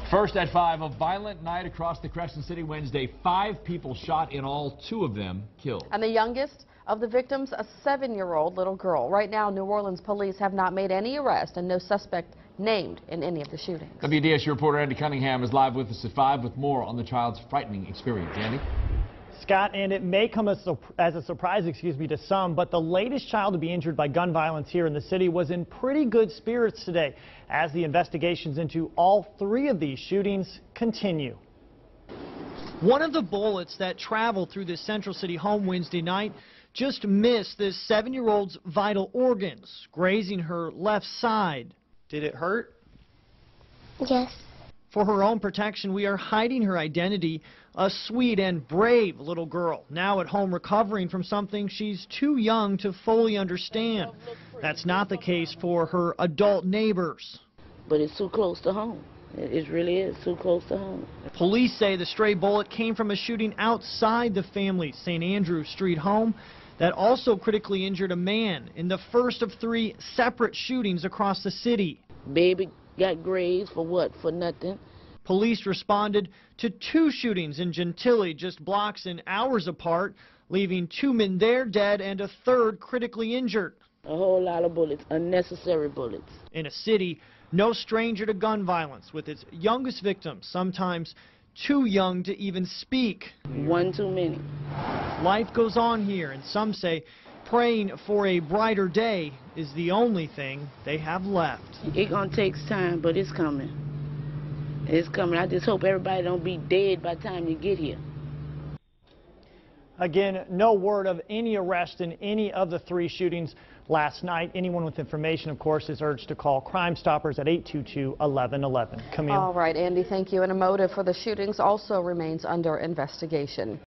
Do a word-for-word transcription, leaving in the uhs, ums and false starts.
First at five, a violent night across the Crescent City Wednesday. Five people shot in all, two of them killed. And the youngest of the victims, a seven-year-old little girl. Right now, New Orleans police have not made any arrest and no suspect named in any of the shootings. W D S U reporter Andy Cunningham is live with us at five with more on the child's frightening experience. Andy? Scott, and it may come as, as a surprise, excuse me, to some, but the latest child to be injured by gun violence here in the city was in pretty good spirits today as the investigations into all three of these shootings continue. One of the bullets that traveled through this Central City home Wednesday night just missed this seven-year-old's vital organs, grazing her left side. Did it hurt? Yes. For her own protection, we are hiding her identity, a sweet and brave little girl, now at home recovering from something she's too young to fully understand. That's not the case for her adult neighbors. But it's too close to home. It really is too close to home. Police say the stray bullet came from a shooting outside the family's Saint Andrew Street home that also critically injured a man in the first of three separate shootings across the city. Baby got grazed for what? For nothing. Police responded to two shootings in Gentilly just blocks and hours apart, leaving two men there dead and a third critically injured. A whole lot of bullets, unnecessary bullets. In a city no stranger to gun violence, with its youngest victims sometimes too young to even speak. One too many. Life goes on here, and some say praying for a brighter day is the only thing they have left. It's gonna take time, but it's coming. It's coming. I just hope everybody don't be dead by the time you get here. Again, no word of any arrest in any of the three shootings last night. Anyone with information, of course, is urged to call Crime Stoppers at eight two two, eleven eleven. Camille. All right, Andy, thank you. And a motive for the shootings also remains under investigation.